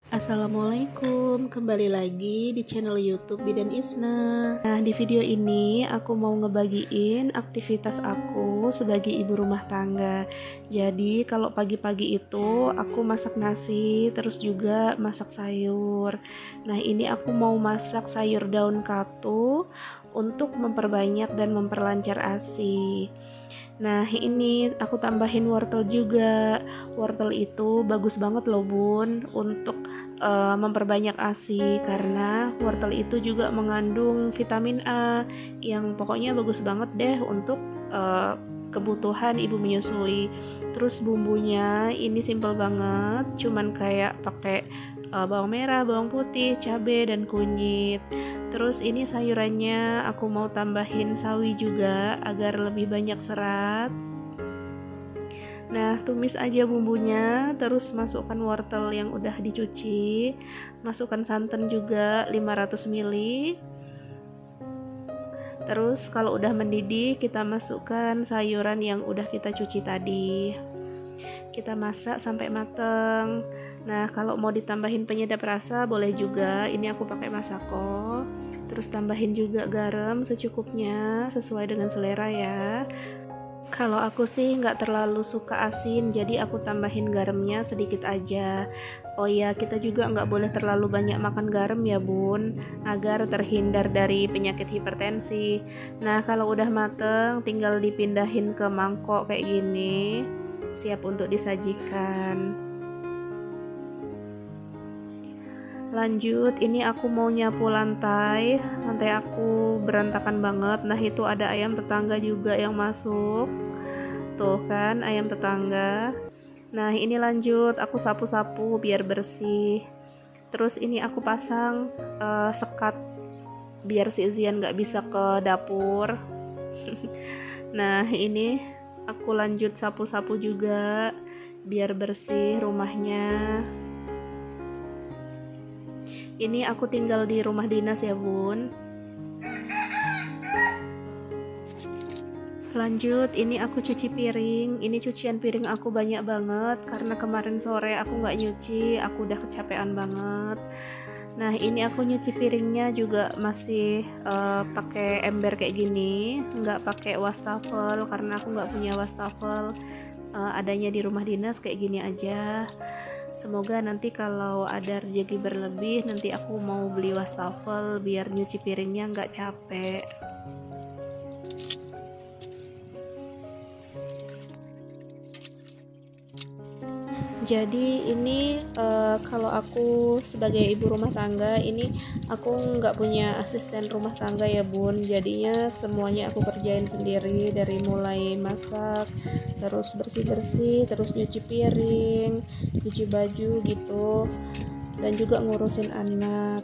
Assalamualaikum, kembali lagi di channel YouTube Bidan Isna. Nah, di video ini aku mau ngebagiin aktivitas aku sebagai ibu rumah tangga. Jadi, kalau pagi-pagi itu aku masak nasi, terus juga masak sayur. Nah, ini aku mau masak sayur daun katu untuk memperbanyak dan memperlancar ASI. Nah, ini aku tambahin wortel juga. Wortel itu bagus banget loh bun untuk memperbanyak ASI, karena wortel itu juga mengandung vitamin A yang pokoknya bagus banget deh untuk kebutuhan ibu menyusui. Terus bumbunya ini simple banget, cuman kayak pakai bawang merah, bawang putih, cabai dan kunyit. Terus ini sayurannya aku mau tambahin sawi juga agar lebih banyak serat. Nah, tumis aja bumbunya, terus masukkan wortel yang udah dicuci, masukkan santan juga 500 ml. Terus kalau udah mendidih, kita masukkan sayuran yang udah kita cuci tadi. Kita masak sampai mateng. Nah, kalau mau ditambahin penyedap rasa boleh juga. Ini aku pakai masako. Terus tambahin juga garam secukupnya sesuai dengan selera ya. Kalau aku sih nggak terlalu suka asin, jadi aku tambahin garamnya sedikit aja. Oh ya, kita juga nggak boleh terlalu banyak makan garam ya bun, agar terhindar dari penyakit hipertensi. Nah, kalau udah mateng, tinggal dipindahin ke mangkok kayak gini, siap untuk disajikan. Lanjut, ini aku mau nyapu lantai aku berantakan banget. Nah, itu ada ayam tetangga juga yang masuk. Tuh kan, ayam tetangga. Nah, ini lanjut, aku sapu-sapu biar bersih. Terus ini aku pasang sekat biar si Zian gak bisa ke dapur. Nah, ini aku lanjut sapu-sapu juga biar bersih rumahnya. Ini aku tinggal di rumah dinas ya bun. Lanjut, ini aku cuci piring. Ini cucian piring aku banyak banget karena kemarin sore aku nggak nyuci, aku udah kecapean banget. Nah, ini aku nyuci piringnya juga masih pakai ember kayak gini, nggak pakai wastafel karena aku nggak punya wastafel. Adanya di rumah dinas kayak gini aja. Semoga nanti kalau ada rezeki berlebih, nanti aku mau beli wastafel biar nyuci piringnya nggak capek. Jadi ini kalau aku sebagai ibu rumah tangga, ini aku nggak punya asisten rumah tangga ya bun, jadinya semuanya aku kerjain sendiri, dari mulai masak, terus bersih-bersih, terus nyuci piring, nyuci baju gitu, dan juga ngurusin anak.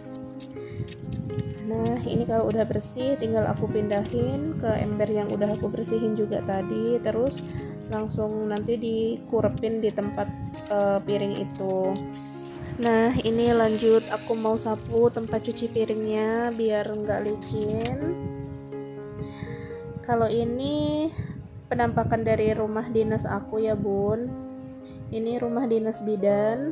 Nah, ini kalau udah bersih tinggal aku pindahin ke ember yang udah aku bersihin juga tadi, terus langsung nanti dikurepin di tempat piring itu. Nah, ini lanjut aku mau sapu tempat cuci piringnya biar nggak licin. Kalau ini penampakan dari rumah dinas aku ya bun, ini rumah dinas bidan.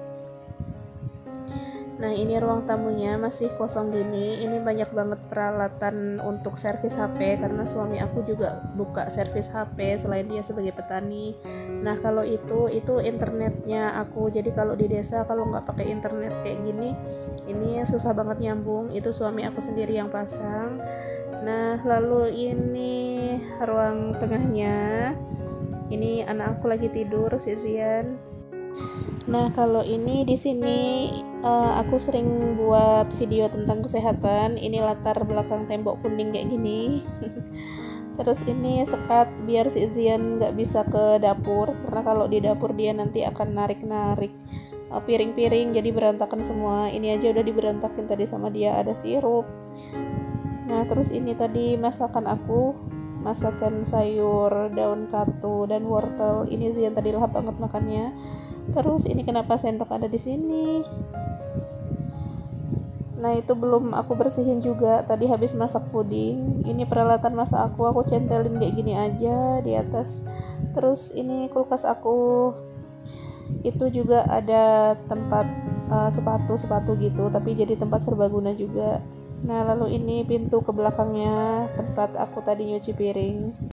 Nah, ini ruang tamunya masih kosong gini. Ini banyak banget peralatan untuk servis HP karena suami aku juga buka servis HP selain dia sebagai petani. Nah, kalau itu internetnya aku. Jadi kalau di desa kalau nggak pakai internet kayak gini, ini susah banget nyambung. Itu suami aku sendiri yang pasang. Nah, lalu ini ruang tengahnya. Ini anak aku lagi tidur, si Zian. Nah, kalau ini di sini aku sering buat video tentang kesehatan. Ini latar belakang tembok kuning kayak gini. Terus ini sekat biar si Zian nggak bisa ke dapur, karena kalau di dapur dia nanti akan narik-narik piring-piring jadi berantakan semua. Ini aja udah diberantakin tadi sama dia, ada sirup. Nah, terus ini tadi masakan aku, masakan sayur daun katu dan wortel. Ini Zian tadi lahap banget makannya. Terus ini kenapa sendok ada di sini? Nah, itu belum aku bersihin juga. Tadi habis masak puding. Ini peralatan masak aku centelin kayak gini aja di atas. Terus ini kulkas aku. Itu juga ada tempat sepatu gitu, tapi jadi tempat serbaguna juga. Nah, lalu ini pintu ke belakangnya tempat aku tadi nyuci piring.